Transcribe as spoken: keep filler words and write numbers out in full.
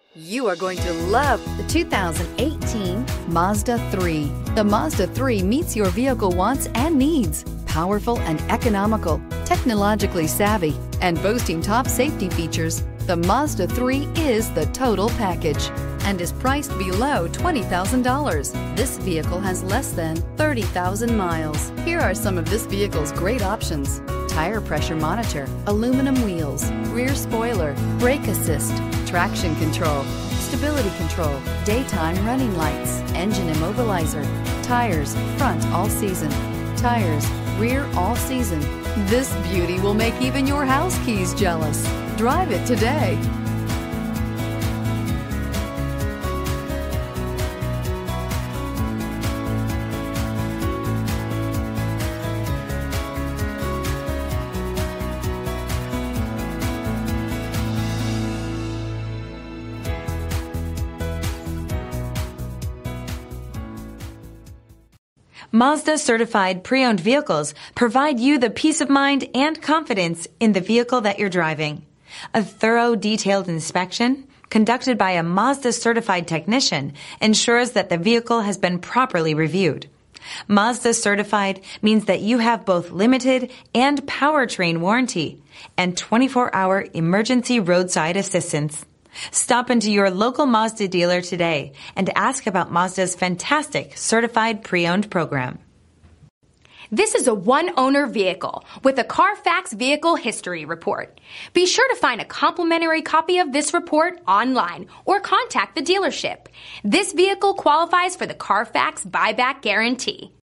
You are going to love the two thousand eighteen Mazda three. The Mazda three meets your vehicle wants and needs. Powerful and economical, technologically savvy, and boasting top safety features, the Mazda three is the total package and is priced below twenty thousand dollars. This vehicle has less than thirty thousand miles. Here are some of this vehicle's great options: tire pressure monitor, aluminum wheels, rear spoiler, brake assist, traction control, stability control, daytime running lights, engine immobilizer, tires, front all season, tires, rear all season. This beauty will make even your house keys jealous. Drive it today. Mazda certified pre-owned vehicles provide you the peace of mind and confidence in the vehicle that you're driving. A thorough, detailed inspection conducted by a Mazda certified technician ensures that the vehicle has been properly reviewed. Mazda certified means that you have both limited and powertrain warranty and twenty-four hour emergency roadside assistance. Stop into your local Mazda dealer today and ask about Mazda's fantastic certified pre-owned program. This is a one-owner vehicle with a Carfax Vehicle History Report. Be sure to find a complimentary copy of this report online or contact the dealership. This vehicle qualifies for the Carfax Buyback Guarantee.